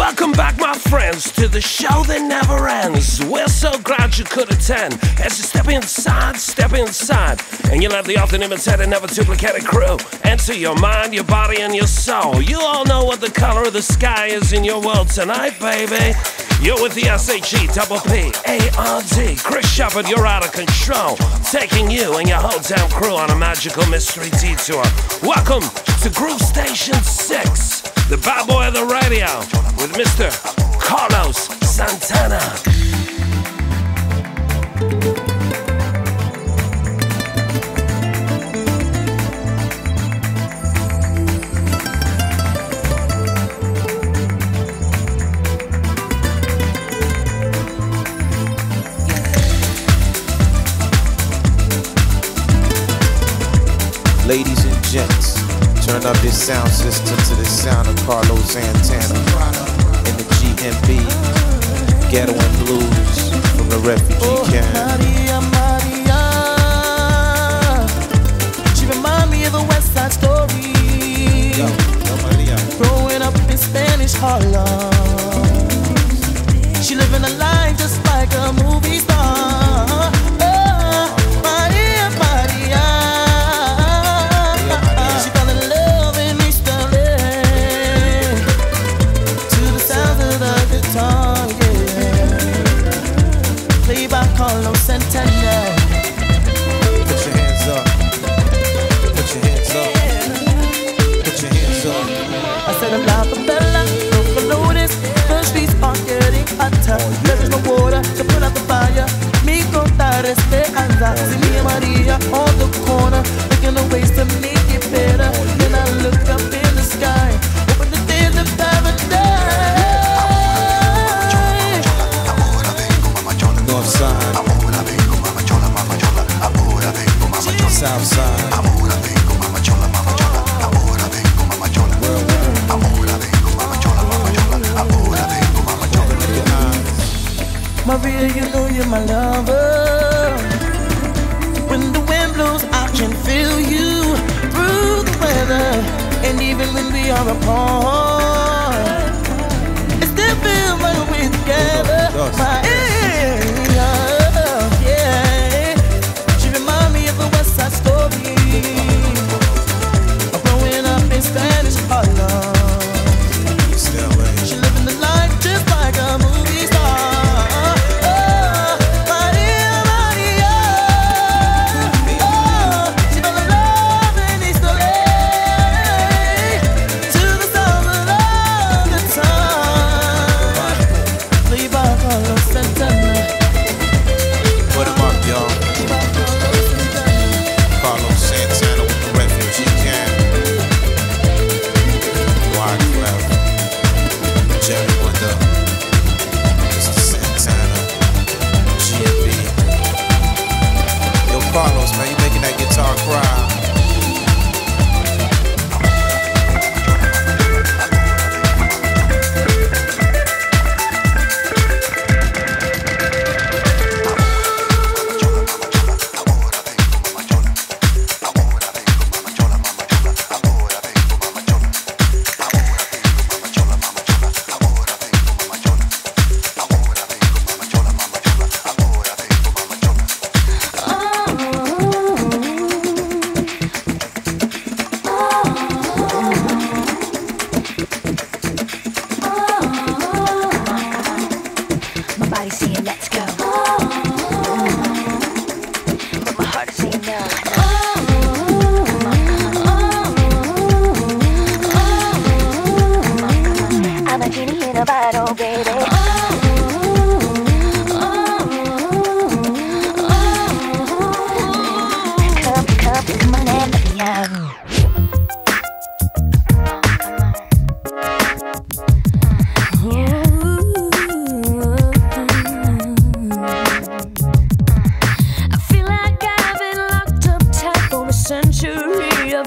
Welcome back, my friends, to the show that never ends. We're so glad you could attend. As you step inside, and you'll have the often imitated, never duplicated crew enter your mind, your body, and your soul. You all know what the color of the sky is in your world tonight, baby. You're with the SHE-P-P-A-R-D. Chris Shepherd, you're out of control, taking you and your whole damn crew on a magical mystery detour. Welcome to Groove Station 6, the bad boy of the radio, with Mr. Carlos Santana. Ladies and gents, turn up this sound system to the sound of Carlos Santana in the GMB, Ghetto and Blues from the refugee camp. Maria, Maria, she remind me of a West Side Story. Yo, Maria. Growing up in Spanish Harlem, she living a life just like a movie star. Carlos Santana. Put your hands up. Put your hands up. Put your hands up. I said I'm like a fella, don't notice. The streets are getting hotter. There is no water to put out the fire. Me contar esperanza. See me and Maria on the corner, looking at ways to make it better. Then I look up in the sky, hoping the days of paradise. North side, south side. Maria, you know you're my lover. When the wind blows, I can feel you through the weather. And even when we are apart, it still feels like we're together. Yeah. She remind me of the West Side Story. Growing up in Spanish Harlem, she living the life just like a movie star. Maria, Maria. She fell in love in East LA to the sound of the time. Play by Carlos Santana. Put him up, y'all. Carlos Santana with the refugee camp. Wyclef, Jerry Wonder, Mr. Santana, GMB. Yo, Carlos, man, you making that guitar cry.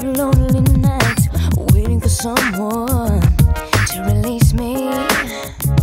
Someone to release me.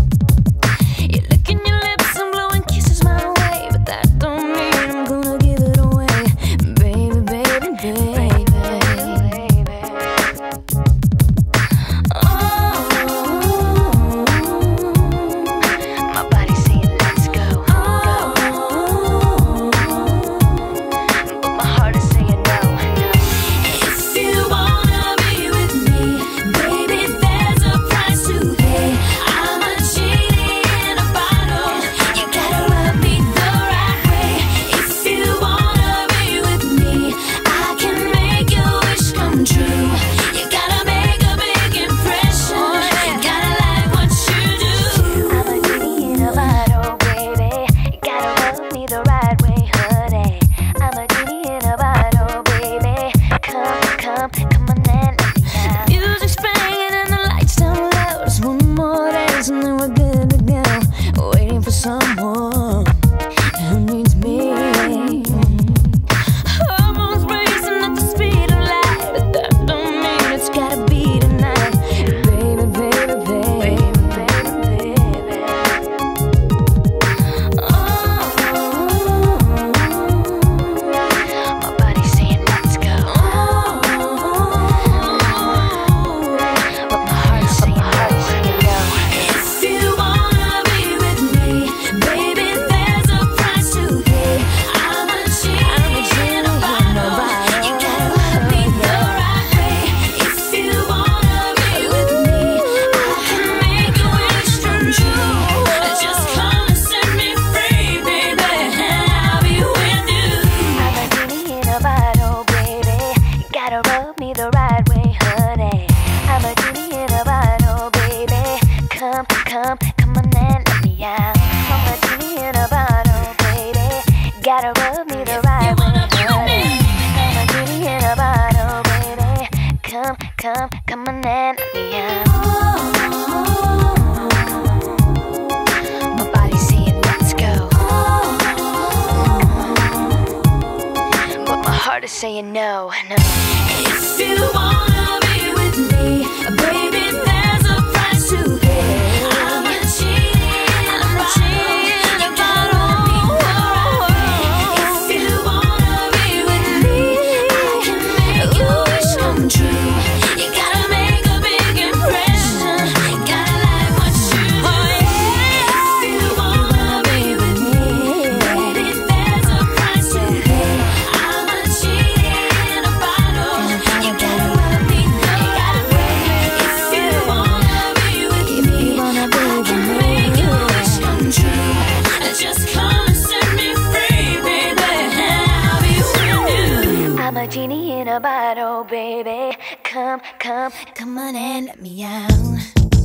saying no, no. If you wanna be with me, baby, there's a price to pay. I'm not cheating about me. If you wanna be with me, I can make your wish come true. You gotta make a big impression. Gotta like what you do. If you wanna be with me, baby, there's a price to pay. I'm not cheating about you gotta let me know. If you wanna be with me, I can make your wish come true. Just come and set me free, baby. I'll be with you. I'm a genie in a bottle, baby. Come, come, Come on and let me out.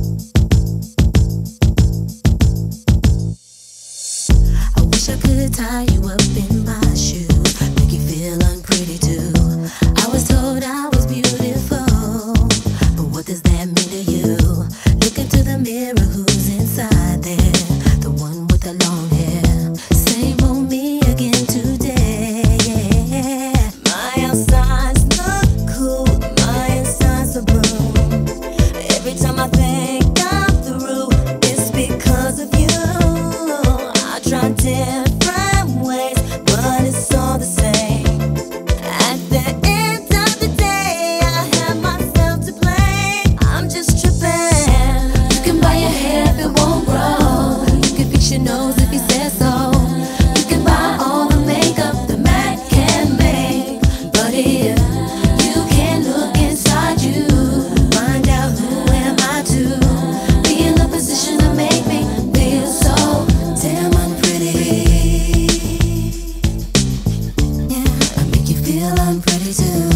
I wish I could tie you up in my shoes, make you feel unpretty too. I was told I was beautiful, but what does that mean to you? Look into the mirror, who's inside there? The one with the long hair. Same old me again today. My outside's not cool, my inside's a bloom. Every time I think I'm through, it's because of you. I try different ways, but it's all the same. At the end of the day, I have myself to blame. I'm just tripping. You can buy your hair if it won't grow. You can fix your nose if you said so. You can buy all the makeup the Mac can make. But if you can't look inside you, find out who am I to be in the position to make me feel so damn unpretty. Yeah, I make you feel unpretty too.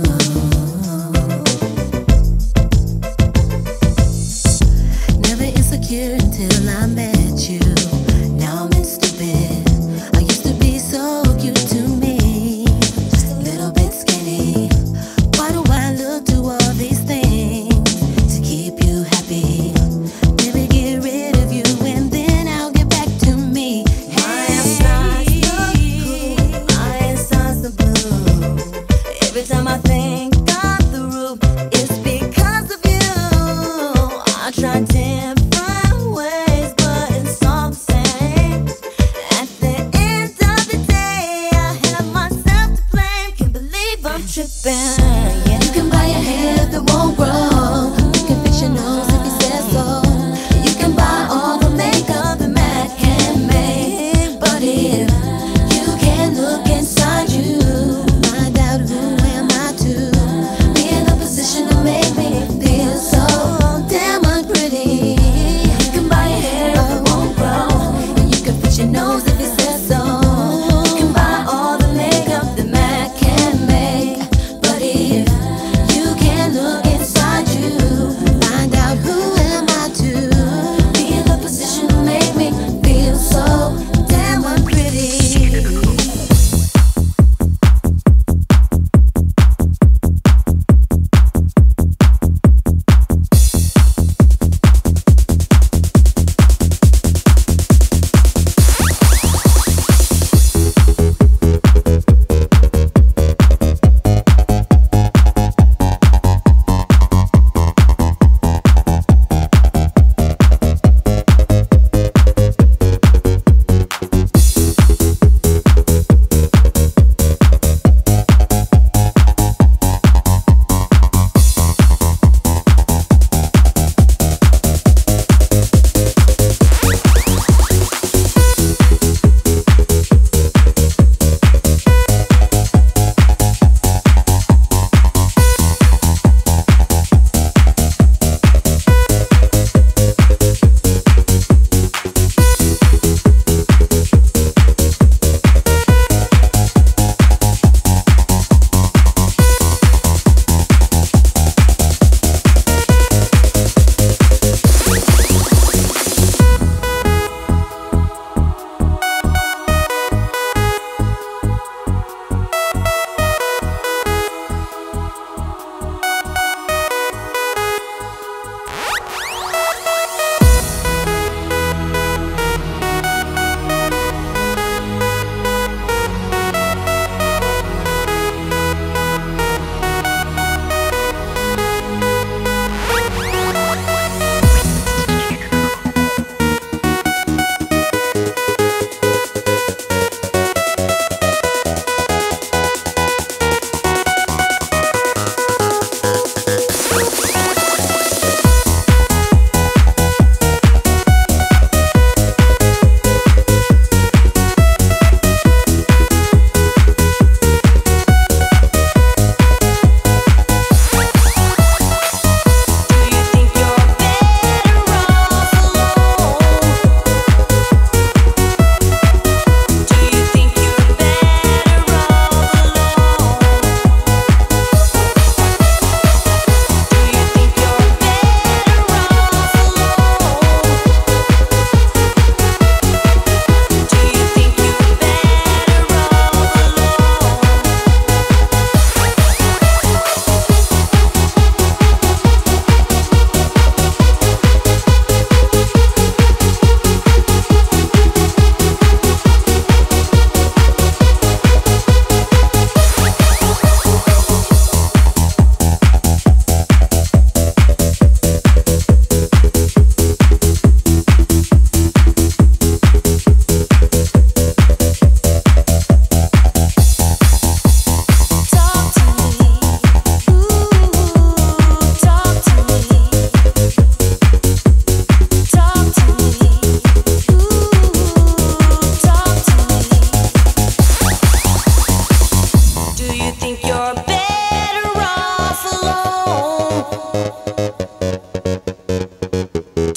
Never insecure until I met you. Now I'm in stupid. I used to be so cute to me, just a little bit skinny. Why do I look to all these things to keep you happy? Maybe get rid of you and then I'll get back to me. My inside's the cool, my inside's the blue. Every time I think I'm through, it's because of you. I try different ways, but it's all the same. At the end of the day, I have myself to blame. Can't believe I'm tripping. Yeah. You can buy a hair that won't grow. You can fix your nose if you said so. You can buy all the makeup the Mac can make. But if you can't look inside you, find out who am I to be in a position to make me feel so damn unpretty. You can buy a hair if it won't grow, and you can fix your nose if you said so. You can buy all the makeup the Mac can make. But if you can't look inside you, find out who am I to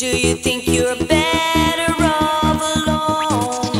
Do you think you're better off alone?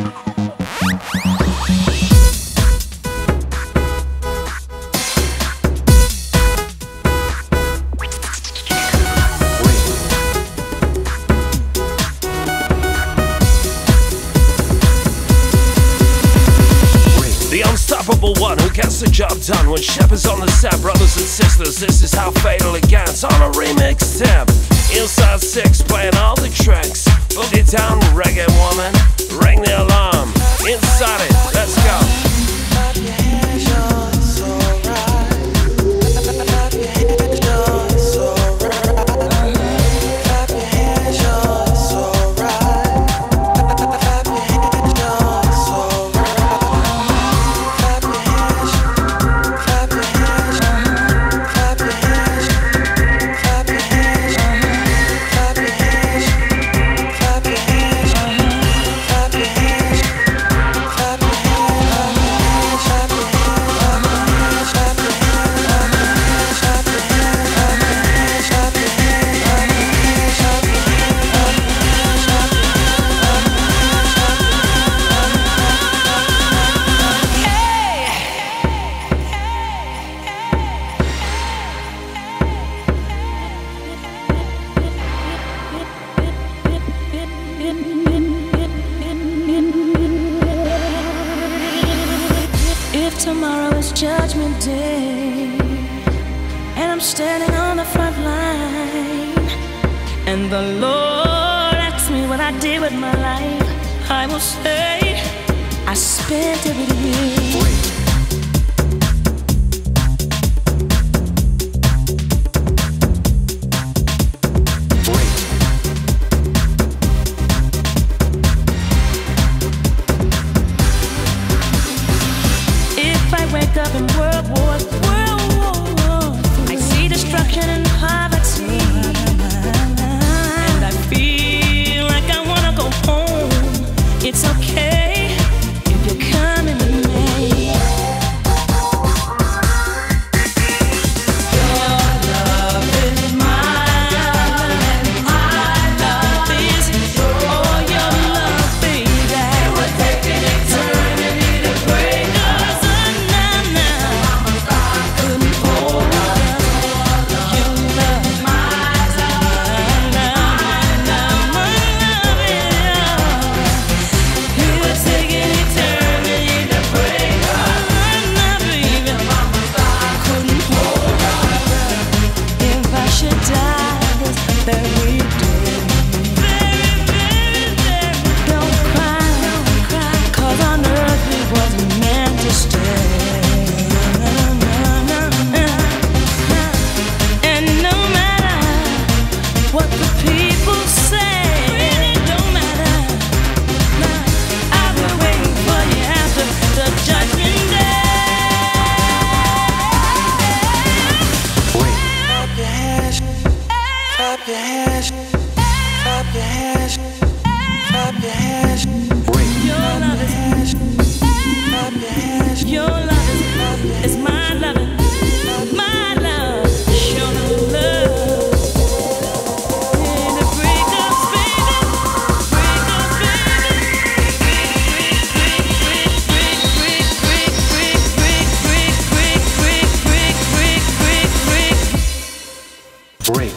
The unstoppable one who gets the job done. When Shepard's on the set, brothers and sisters, this is how fatal it gets. On a remix tip, Inside Six playing all the tricks. Book it down, reggae woman, ring the alarm. Inside it, let's go. Clap your hands, it's alright. Clap your hands, it's alright. Clap your hands, it's alright. Clap your hands, it's alright. Clap your hands, clap your hands, clap your hands, clap your hands, clap your hands, clap your hands, clap your hands, clap your If tomorrow is Judgment Day and I'm standing on the front line and the Lord asks me what I did with my life, I will say I spent it with you. Wake up in World War III. I see destruction and poverty, and I feel like I wanna go home. It's okay if you're coming with me. Your love is my love, and my love is all your love, baby. It would take an eternity to break us. Clap your hands, clap your hands, clap your hands. Your love is, clap your hands. Your love is my love, my love. Show no love. And to break us, baby, break us, baby. Break.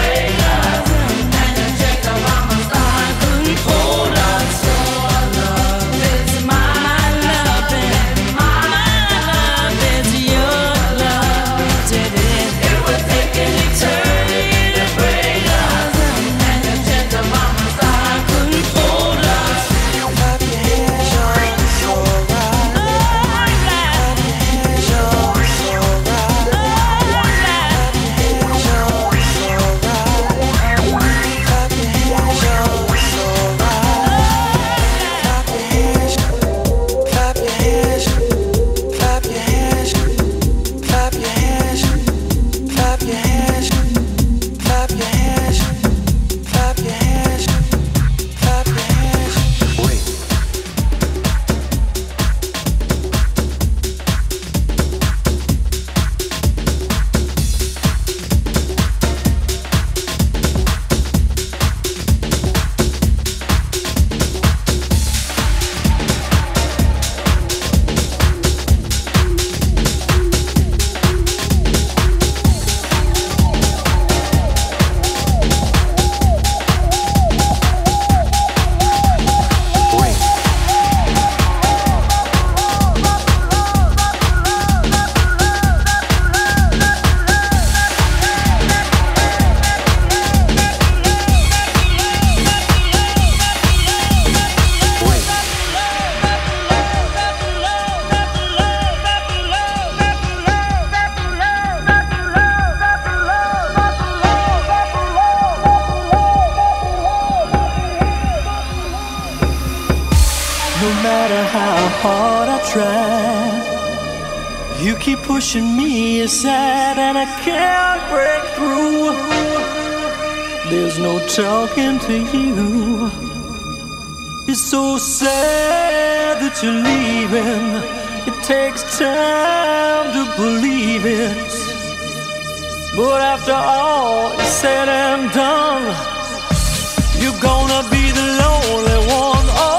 Hold on, so love. matter how hard I try, you keep pushing me aside and I can't break through. There's no talking to you. It's so sad that you're leaving. It takes time to believe it. But after all is said and done, you're gonna be the lonely one. Oh.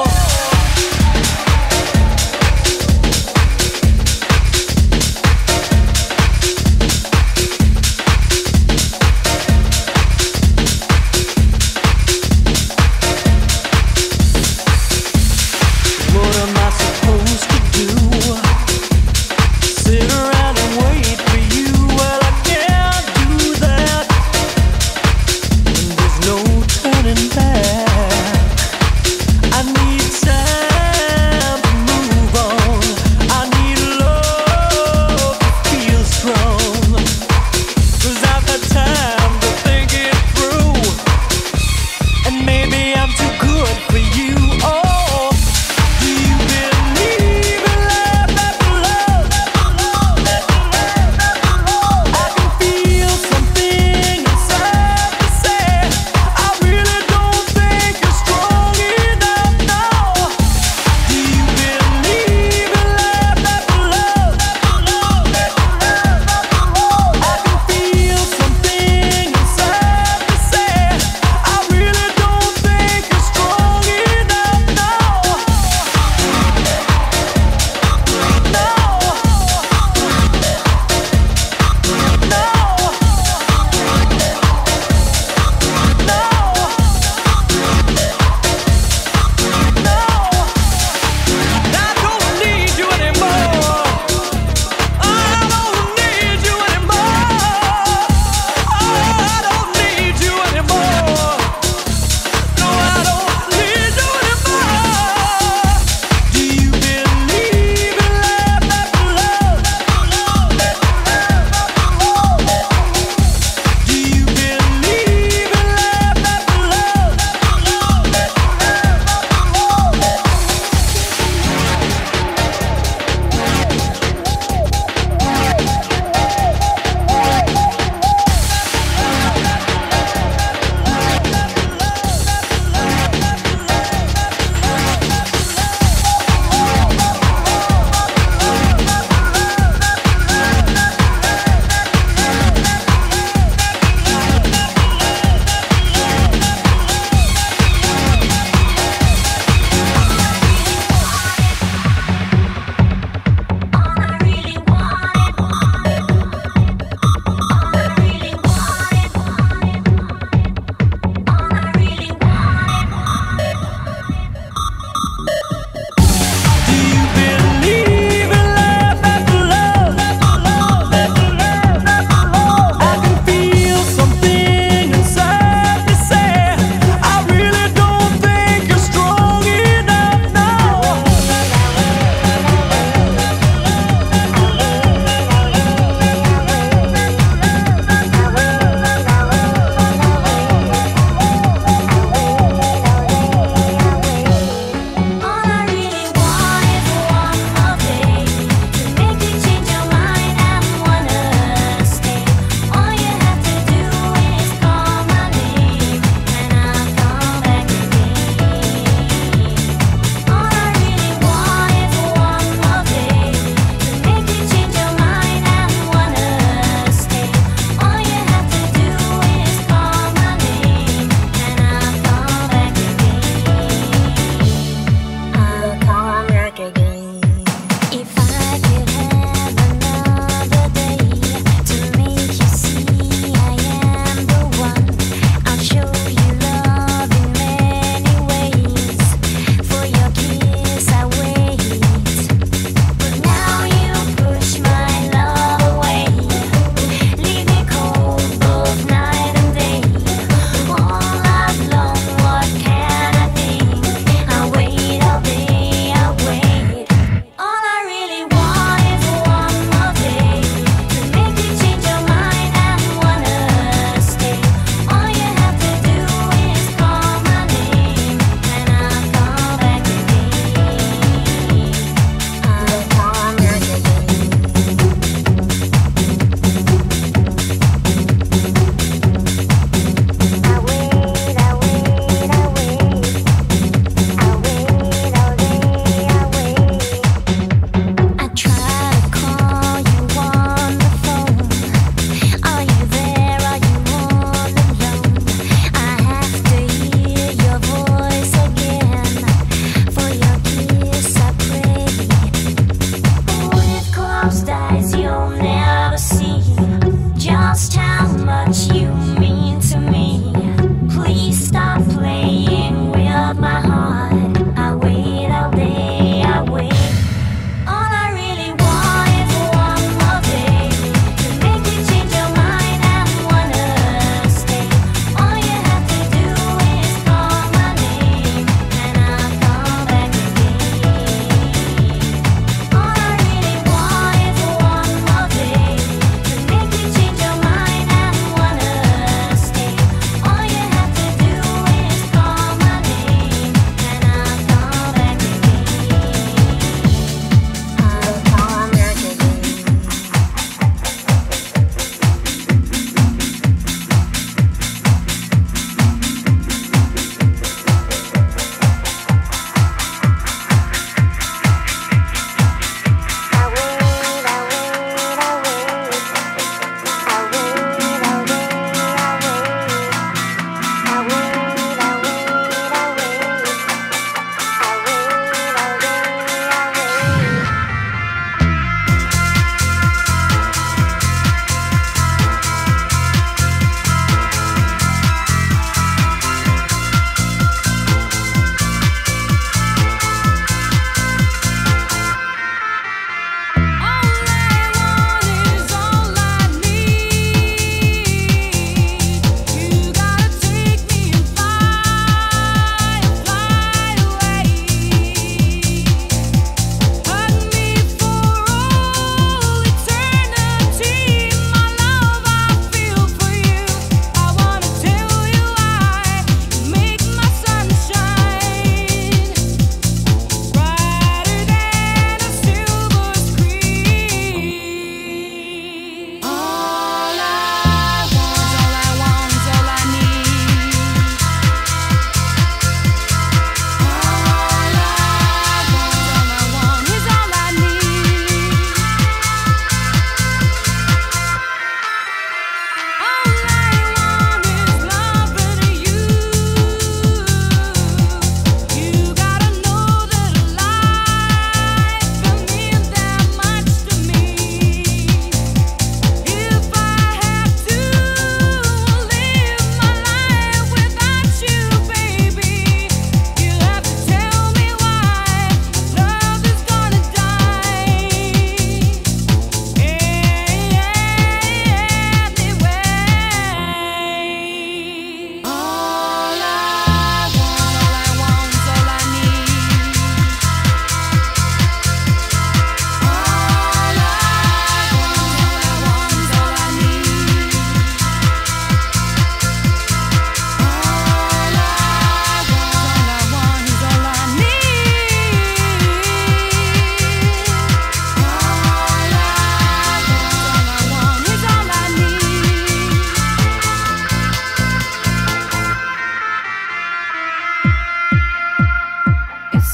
What am I supposed to do? Sit around and wait for you? Well, I can't do that.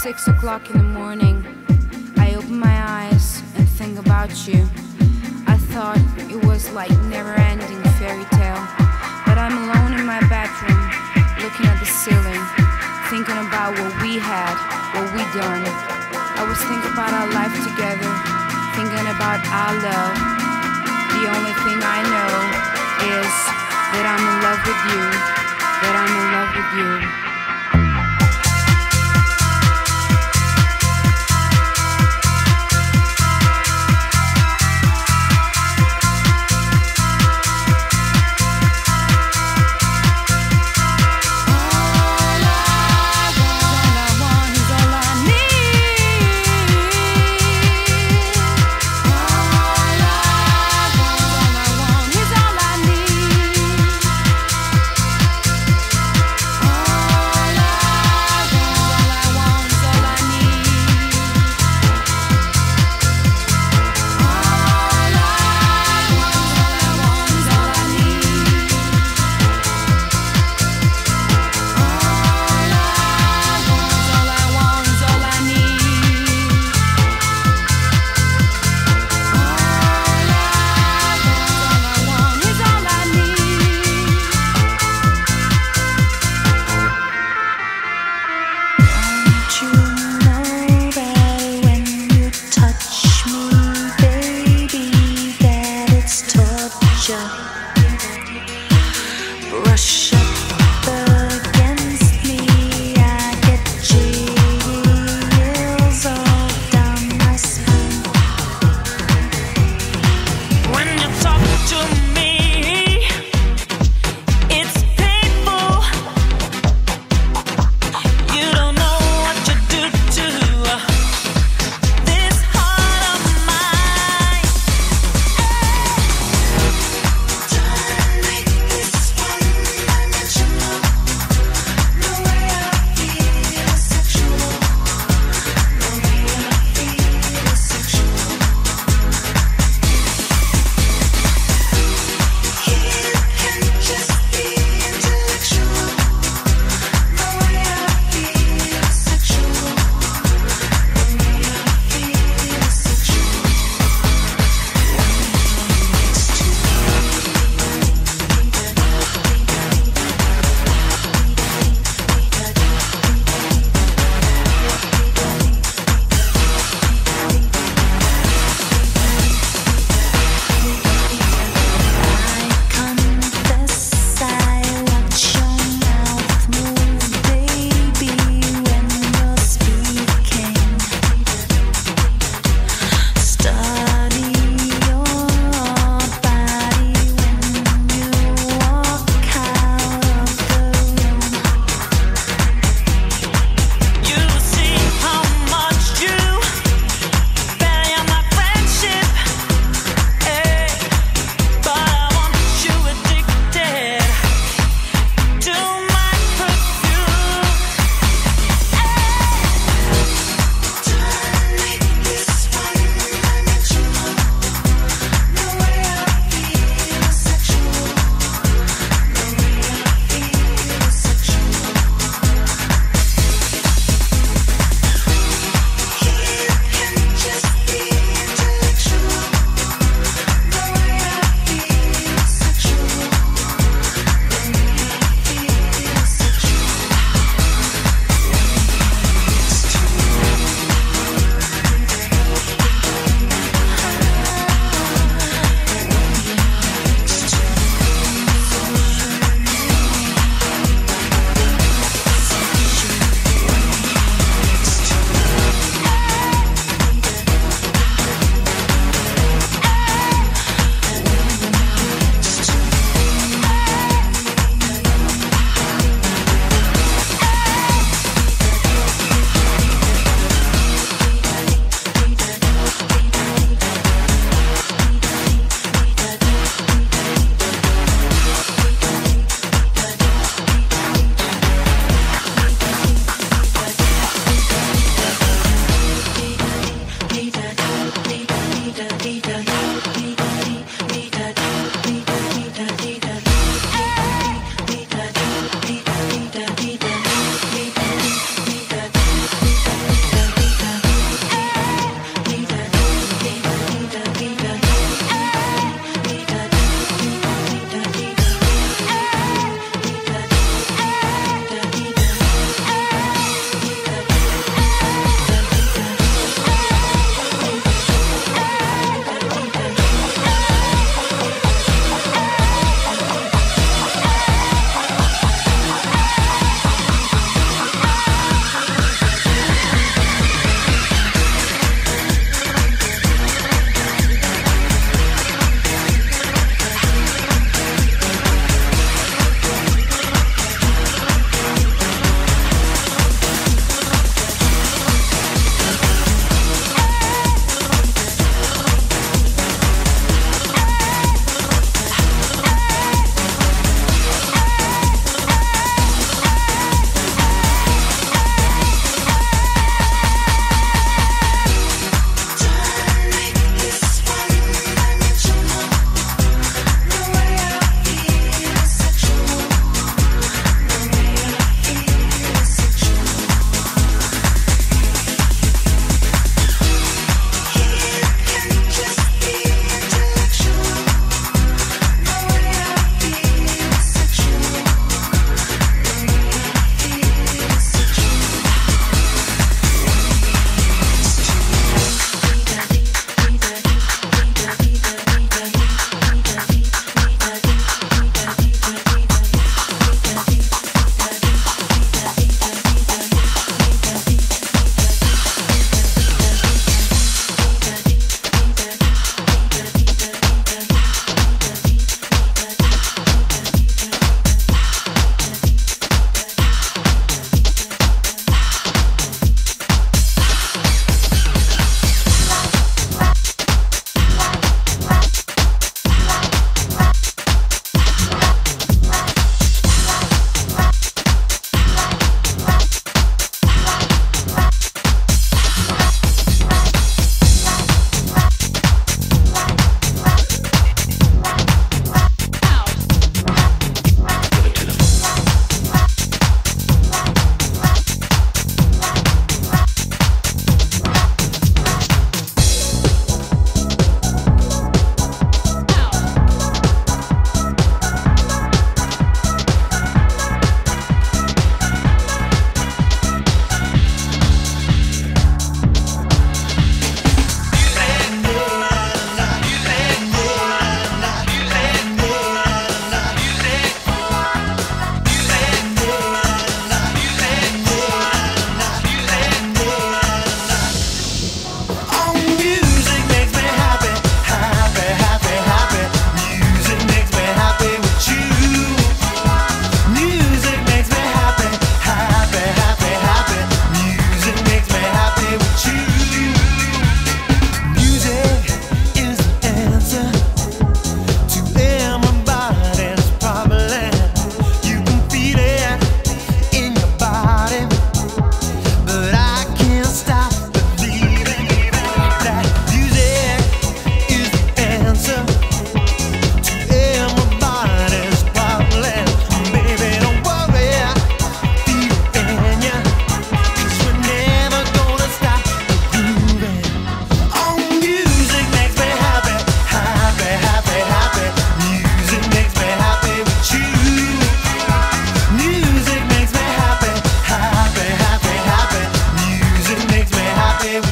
6 o'clock in the morning, I open my eyes and think about you. I thought it was like never-ending fairy tale, but I'm alone in my bedroom, looking at the ceiling, thinking about what we had, what we done. I was thinking about our life together, thinking about our love. The only thing I know is that I'm in love with you, that I'm in love with you.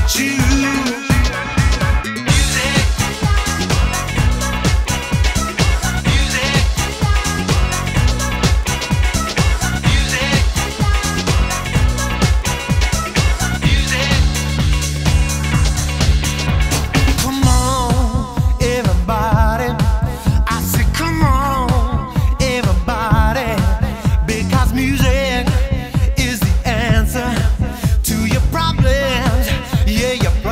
with you. Music is the answer to your problems. Yeah, your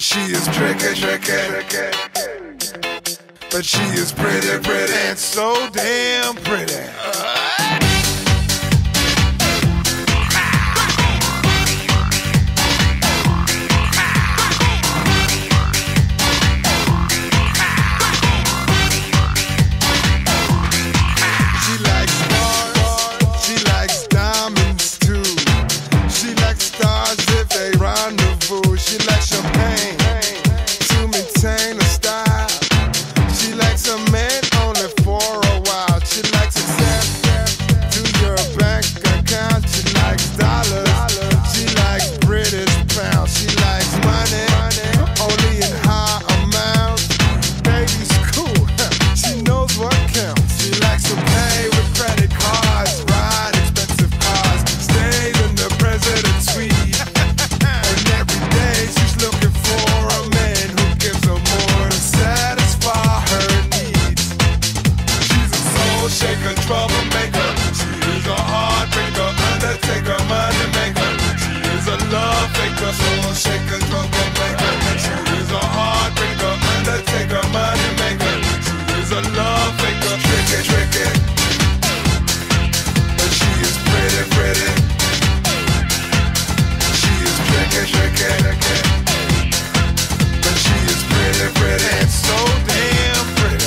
she is tricky, but she is pretty, and so damn pretty. She likes champagne to maintain her style. She likes a man only for a while. She likes access to your bank account. She likes dollars. She likes British pounds. She likes money only in high amounts. Baby's cool. She knows what counts. She likes to pay with credit cards, ride expensive cars, stays in the president's suite. She's looking for a man who gives her more to satisfy her needs. She's a soul shaker, troublemaker. She is a heartbreaker, undertaker, money maker. She is a love faker, soul shaker, troublemaker. She is a heartbreaker, undertaker, money maker. She is a love faker, tricky, but she is pretty. She is tricky. But she is pretty, and so damn pretty.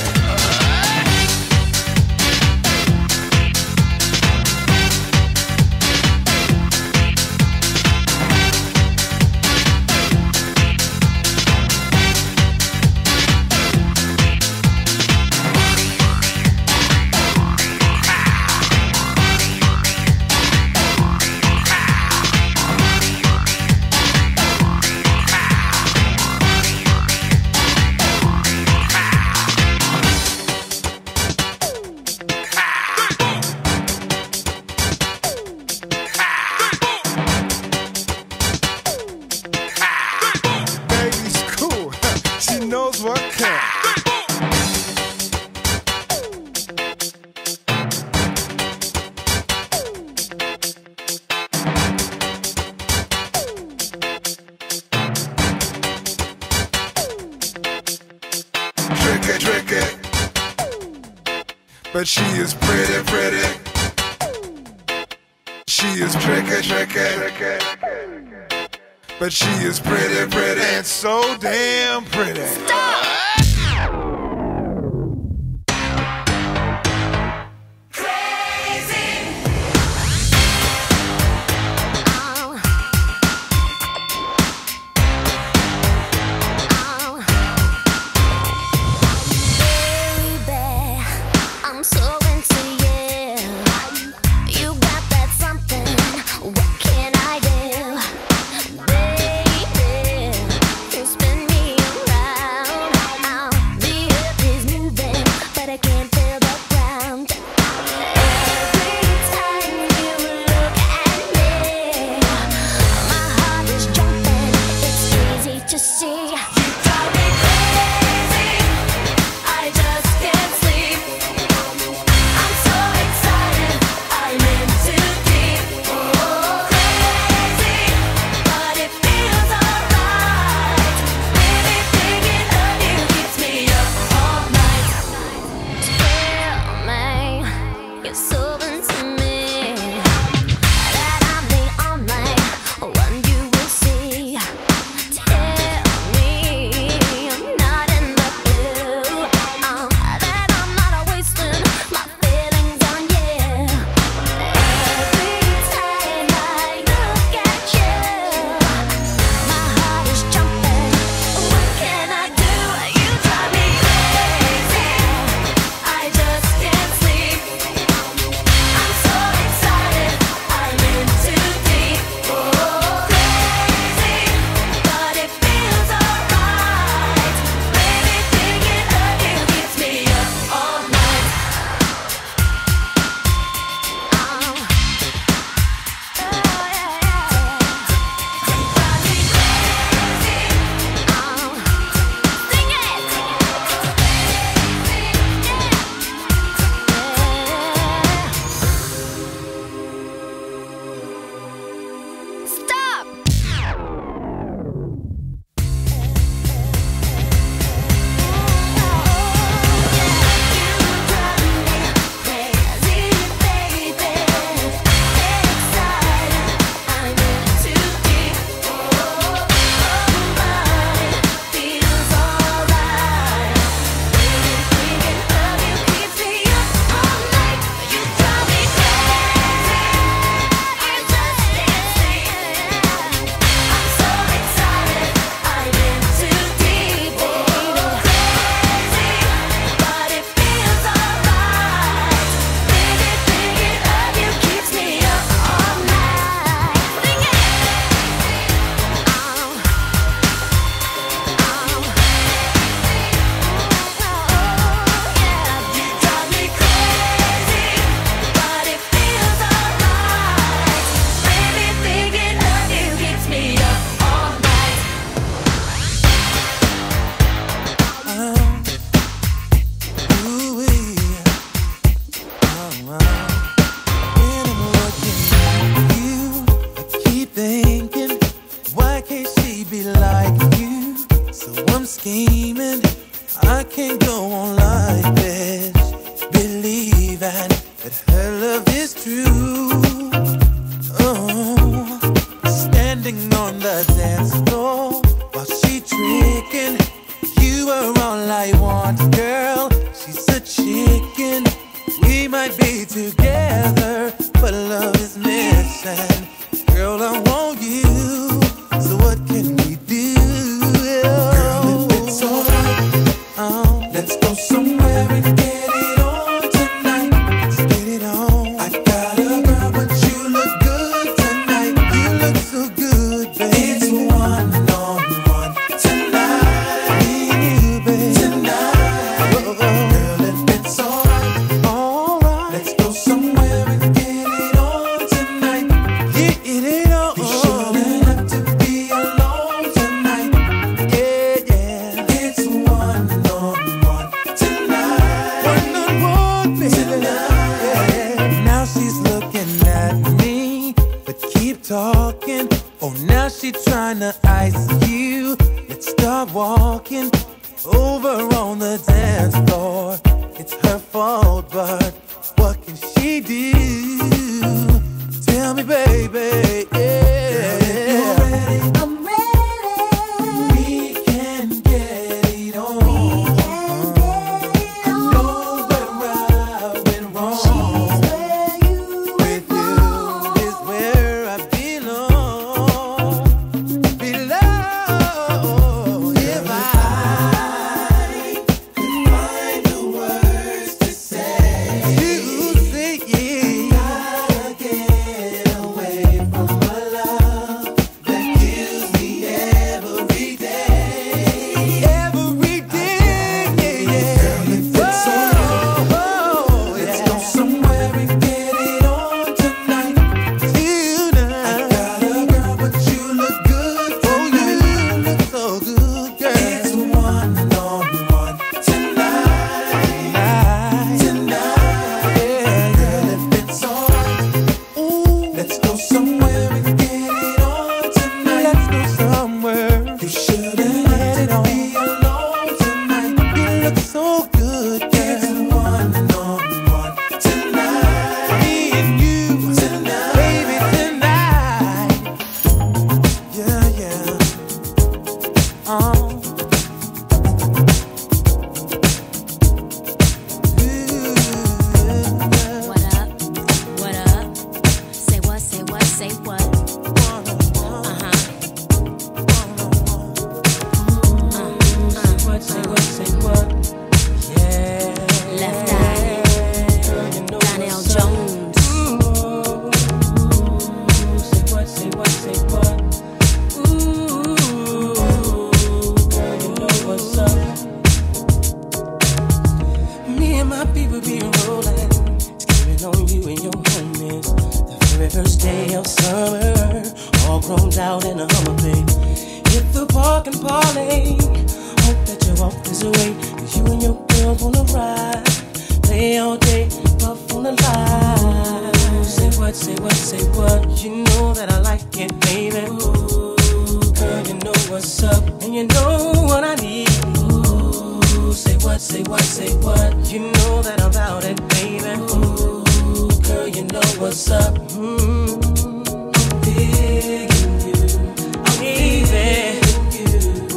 Knows what counts. Tricky, but she is pretty. She is tricky. But she is pretty, and so damn pretty. Stop! Tell me trying to ice you. Let's start walking over on the dance floor. It's her fault, but what can she do? Tell me, baby, yeah. Girl, if you're ready, I'm ready. We can get it on. I know where I went wrong. She's where you with belong. You is where I belong. Belong. If I could find the words to say, you say yeah. Gotta get away from my love that kills me every day. Every day, yeah, yeah. Girl, if it's alright, let's go somewhere and get it on tonight. I got a girl, but you look good tonight. Oh, you look so good, girl. It's one-on-one tonight. Yeah, girl, if it's alright, ooh, let's go somewhere and get it on tonight. Let's go somewhere. You shouldn't have to be alone tonight. You look so good, girl. It's one-on-one tonight. Me and you tonight, baby, tonight. Yeah, yeah. What up? What up? Say what? Say what? Say what? Left Eye, Donnell Jones. Me and my people be rolling, scheming on you and your homies. The very first day of summer, all grown out in a Hummer, babe. Hit the park and parlay. Hope that you walk this way, 'cause you and your girls wanna ride. Play all day, puff on the line. Say what, say what, say what. You know that I like it, baby. Ooh, girl, you know what's up, and you know what I need. Ooh, say what, say what, say what. You know that I'm about it, baby. Ooh, girl, you know what's up. I'm digging you, I'm leaving you.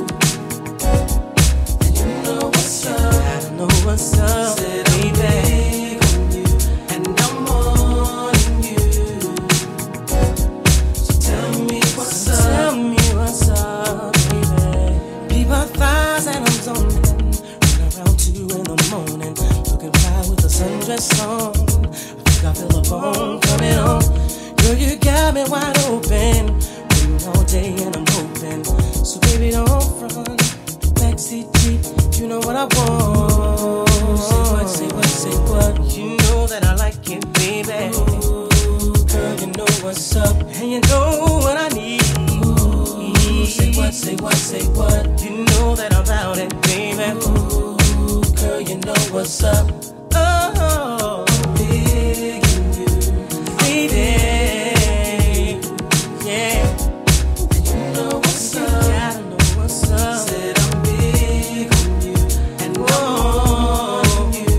And you know what's up, I know what's up, baby. And I'm wanting you. So tell me what's up, tell me what's up, baby. Be my thighs and I'm zoning. Around 2 in the morning, looking fly with the sundress on. I think I feel a bone coming on. Girl, you got me wide open, waiting all day and I'm hoping. So baby, don't front, backseat Jeep, you know what I want. Say what, say what, say what. You know that I like it, baby. Ooh, girl, you know what's up, and you know what I need. Ooh, say what, say what, say what. You know that I'm about it, baby. Ooh, girl, you know what's up. Oh, digging you, baby. Yeah, and you know what's up. Gotta know what's up. Said I'm big on you, and on you.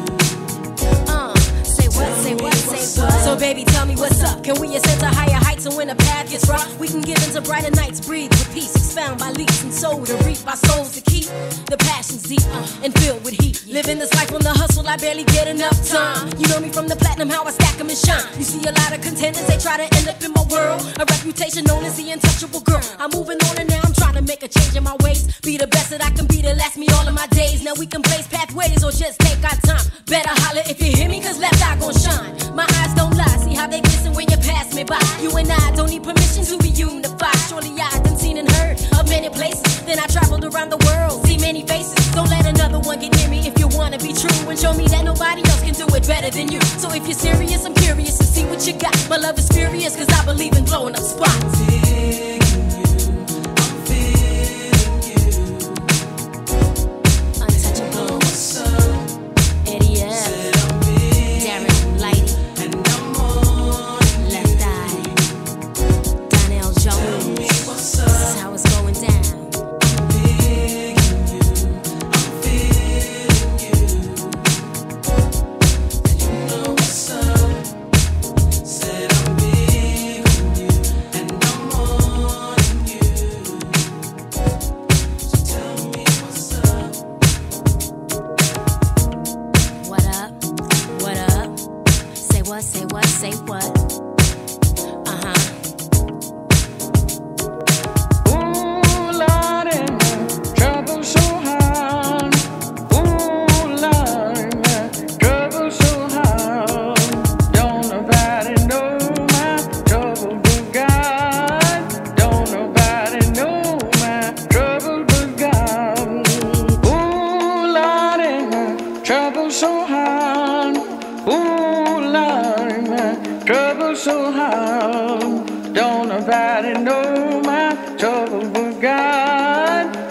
Say what? Say what? Say what? So baby, tell me what's up. Can we ascend to higher heights, and when the path gets rough, we can give into brighter nights, breathe with peace, expound by leaps and soul to reap our souls to keep the passions deep and filled with heat. Living this life on the hustle, I barely get enough time. You know me from the platinum, how I stack them and shine. You see a lot of contenders, they try to end up in my world. A reputation known as the untouchable girl. I'm moving on and now I'm trying to make a change in my ways. Be the best that I can be to last me all of my days. Now we can blaze pathways or just take our time. Better holler if you hear me, 'cause left eye gon' shine. My eyes don't lie, see how they glisten when you pass me by. You and I don't need permission to be unified. Surely I done seen and heard of many places. Then I traveled around the world, see many faces. Don't let another one get near me if you wanna be true, and show me that nobody else can do it better than you. So if you're serious, I'm curious to see what you got. My love is furious, 'cause I believe in blowing up spots. Digging you, I'm feeling you. Untouchable. What's up? Eddie F. Said I'm big, Darren Lighty. and I'm on Left Eye. Donnell Jones. me what's up.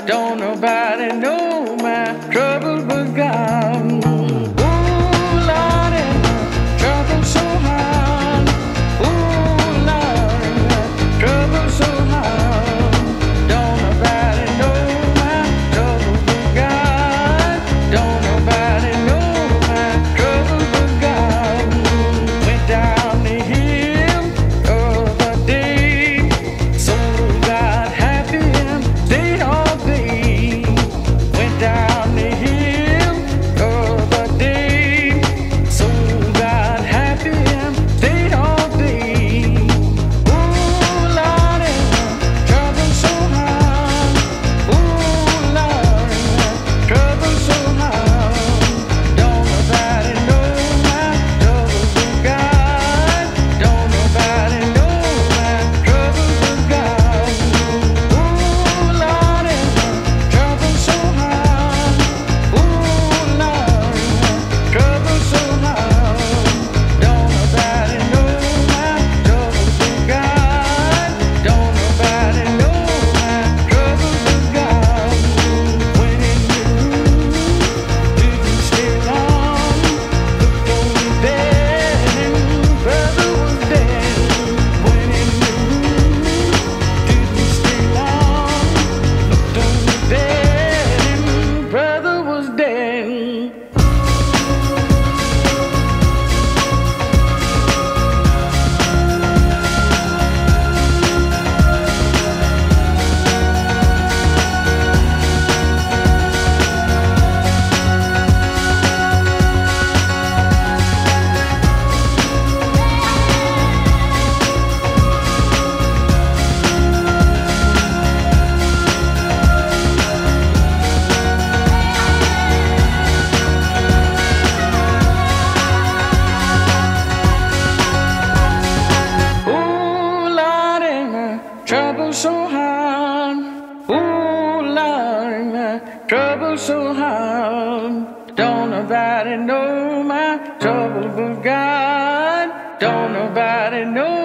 don't nobody know my trouble but God. Ooh, Lord, trouble so hard. Ooh, Lord, trouble so hard. Don't nobody know my trouble but God. Don't nobody know my trouble but God. Went down the hill the other day, so got happy and stayed all day. Went down the hill the other day, so got happy and stayed all day. Ooh, Lord, trouble so hard. Ooh, Lord, trouble so hard. Don't nobody know my trouble but God. Don't nobody know my trouble but God. Ooh, Lord, trouble so hard. Ooh, Lord, trouble so hard. Don't nobody know my trouble but God. Don't nobody know my trouble but God. When in the room, didn't stay long. Looked over there and brother was dead. When in the room, didn't stay long. Looked over there and brother was dead. Ooh, Lord, trouble so hard. Ooh, Lord, trouble so hard. Don't nobody know my trouble but God. Don't nobody know